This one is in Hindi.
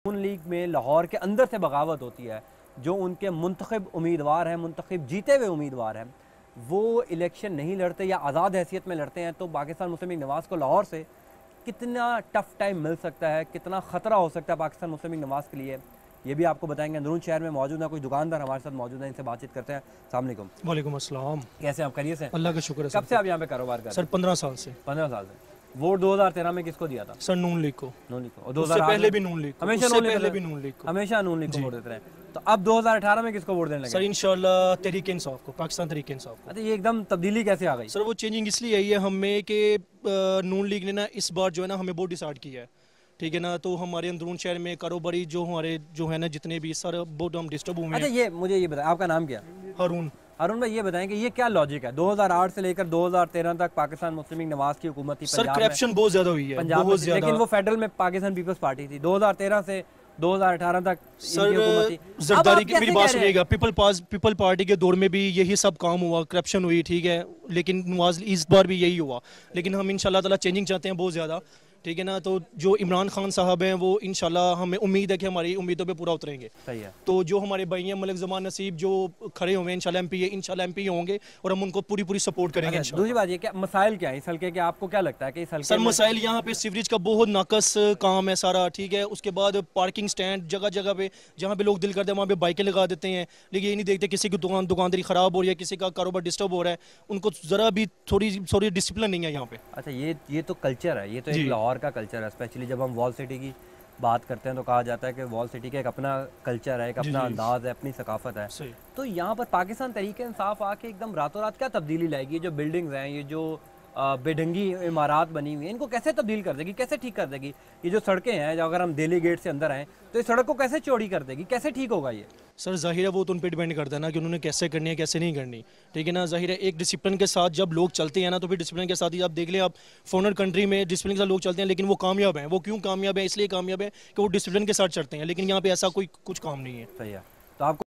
नून लीग में लाहौर के अंदर से बगावत होती है, जो उनके मुंतखब उम्मीदवार हैं, मुंतखब जीते हुए उम्मीदवार हैं, वो इलेक्शन नहीं लड़ते या आज़ाद हैसियत में लड़ते हैं, तो पाकिस्तान मुस्लिम लीग नवाज़ को लाहौर से कितना टफ़ टाइम मिल सकता है, कितना ख़तरा हो सकता है पाकिस्तान मुस्लिम लीग नवाज़ के लिए, ये भी आपको बताएंगे। अंदरून शहर में मौजूद है, कोई दुकानदार हमारे साथ मौजूद है, इनसे बातचीत करते हैं। अस्सलाम वालेकुम। वालेकुम अस्सलाम। कैसे आप, खैरियत से? अल्लाह का शुक्र है। कब से आप यहाँ पे कारोबार कर रहे सर हैं? 15 साल से। 15 साल से। वोट 2013 में किसको दिया था? सर नून लीग को। नून लीग को। और उससे 2008 पहले भी नून लीग को। हमेशा उससे नून लीग पहले को। भी नून लीग को। हमेशा नून लीग को वोट देते रहे। तो अब 2018 में किसको वोट देने लगे? सर इंशाल्लाह तहरीक इंसाफ को, पाकिस्तान तहरीक इंसाफ को। अच्छा, ये एकदम तब्दीली कैसे आ गई? सर वो चेंजिंग इसलिए आई है हमें कि नून लीग ने ना इस बार जो है ना हमें बहुत डिसाइड किया है, ठीक है ना। तो हमारे अंदरून शहर में कारोबारी जो हमारे जो है ना जितने भी सर बहुत हम डिस्टर्ब हुए अच्छा, हैं। ये मुझे ये बताएं, आपका नाम क्या? हारून। अरुण भाई, ये बताएं कि ये क्या लॉजिक है, 2008 से लेकर 2013 तक पाकिस्तान मुस्लिम लीग नवाज की हुकूमत थी सर पंजाब में, करप्शन बहुत ज्यादा हुई है, पंजाब बहुत में, ज्यादा। लेकिन वो फेडरल में पाकिस्तान पीपल्स पार्टी थी। 2013 से 2018 तक सर इनकी हुकूमत थी। जरदारी की कैसे मेरी कह बात रहे हैं? सुनिएगा, पीपल पार्टी के दौर में भी यही सब काम हुआ, करप्शन हुई, ठीक है। लेकिन नवाज इस बार भी यही हुआ, लेकिन हम इंशाल्लाह ताला चेंजिंग चाहते हैं बहुत ज़्यादा, ठीक है ना। तो जो इमरान खान साहब हैं वो इंशाल्लाह हमें उम्मीद है कि हमारी उम्मीदों पे पूरा उतरेंगे। सही है। तो जो हमारे भाई हैं मलिक जमान नसीब जो खड़े हुए हैं इंशाल्लाह एमपी होंगे और हम उनको पूरी पूरी सपोर्ट करेंगे। अच्छा, दूसरी बात ये, क्या मसाइल क्या है इस हल्के के, आपको क्या लगता है कि इस हल्के सर में? मसाइल यहाँ पे सीवरेज का बहुत नाकस काम है सारा, ठीक है। उसके बाद पार्किंग स्टैंड जगह जगह पे, जहाँ पे लोग दिल करते हैं वहाँ पे बाइकें लगा देते हैं, लेकिन ये नहीं देखते किसी की दुकानदारी खराब हो रही है, किसी का कारोबार डिस्टर्ब हो रहा है, उनको ज़रा भी थोड़ी डिसिप्लिन नहीं है यहाँ पे। अच्छा, ये तो कल्चर है, ये तो एक जी। लाहौर का कल्चर है। स्पेशली जब हम वॉल सिटी की बात करते हैं तो कहा जाता है कि वॉल सिटी का एक अपना कल्चर है, एक जी, अपना जी। अंदाज है, अपनी सकाफत है। सही। तो यहाँ पर पाकिस्तान तहरीक इंसाफ आके एकदम रातों रात क्या तब्दीली लाएगी? ये जो बिल्डिंग्स हैं, ये जो बेढंगी इमारत बनी हुई है, इनको कैसे तब्दील कर देगी, कैसे ठीक कर देगी? ये जो सड़कें हैं, जो अगर हम दिल्ली गेट से अंदर आएँ तो इस सड़क को कैसे चौड़ी कर देगी, कैसे ठीक होगा ये? सर जाहिर है वो तो उन पर डिपेंड करता है ना कि उन्होंने कैसे करनी है कैसे नहीं करनी, ठीक है ना। जाहिर है एक डिसिप्लिन के साथ जब लोग चलते हैं ना तो फिर डिसिप्लिन के साथ ही आप देख लें, आप फॉरेन कंट्री में डिसिप्लिन के साथ लोग चलते हैं लेकिन वो कामयाब हैं। वो क्यों कामयाब है? इसलिए कामयाब है कि वो डिसिप्लिन के साथ चलते हैं, लेकिन यहाँ पे ऐसा कोई कुछ काम नहीं है। सही है। तो आपको